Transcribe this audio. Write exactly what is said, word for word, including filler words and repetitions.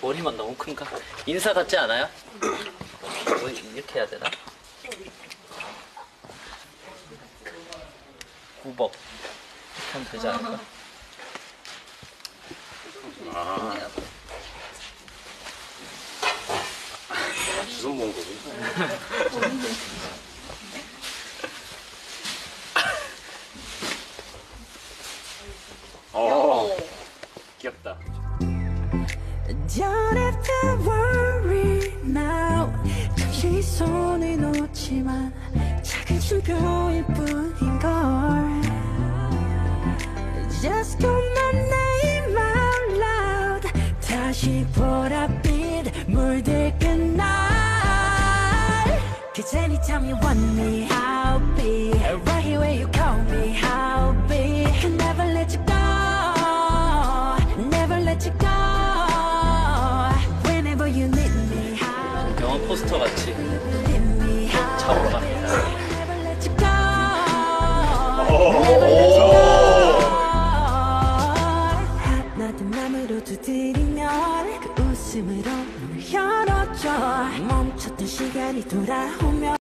머리만 너무 큰가? 인사 같지 않아요? 뭐 이렇게 해야 되나? 구벅 이렇게 하면 되지 않을까? 아, 주선 본 거지. 어, 귀엽다. Don't have to worry now. 잠시 손을 놓지만 작은 충격일 뿐인걸. Just call my name out loud. 다시 보랏빛 물들끈 날. Cause anytime you want me, I'll be right here where you call me. I'll be. Never let you go. Never let you go. Whenever you need me, I'll 영화 포스터 같이 need me. 잡으러 갑니다. Never let you go. Never let you go. 하나도 맘으로 두드리면 그 웃음으로 문을 열어줘. 멈췄던 시간이 돌아오면